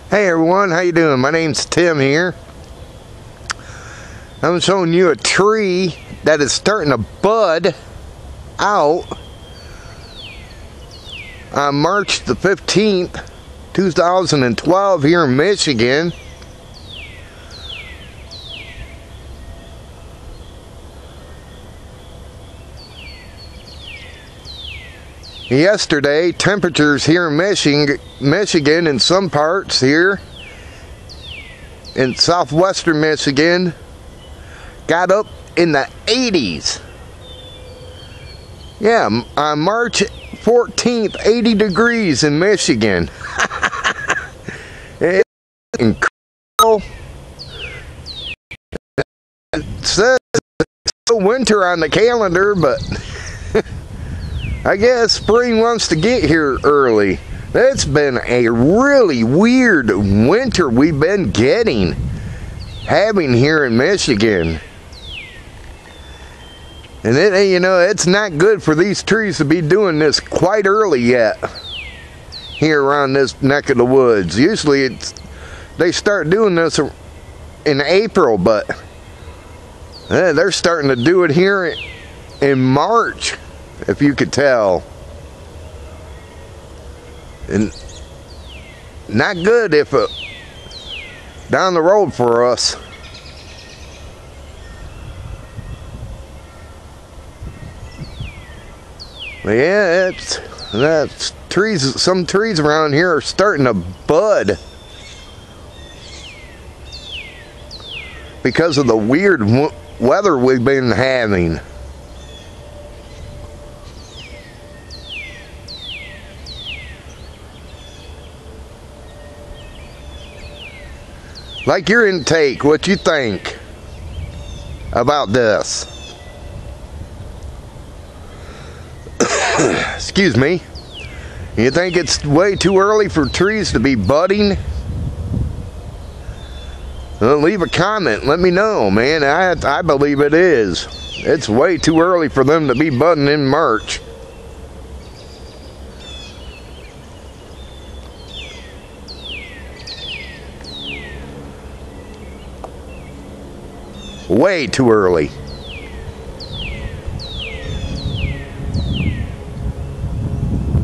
Hey everyone, how you doing? My name's Tim here. I'm showing you a tree that is starting to bud out on March the 15th, 2012 here in Michigan. Yesterday, temperatures here in Michigan in some parts here in southwestern Michigan got up in the 80s. Yeah, on March 14th, 80 degrees in Michigan. It's incredible. It says it's still winter on the calendar, but I guess spring wants to get here early. It's been a really weird winter we've been having here in Michigan. And it's not good for these trees to be doing this quite early yet here around this neck of the woods. Usually they start doing this in April, but they're starting to do it here in March, if you could tell. And not good if down the road for us. But yeah, some trees around here are starting to bud because of the weird weather we've been having. Like your intake, what you think about this? Excuse me. You think it's way too early for trees to be budding? Well, leave a comment. Let me know, man. I believe it is. It's way too early for them to be budding in March. Way too early.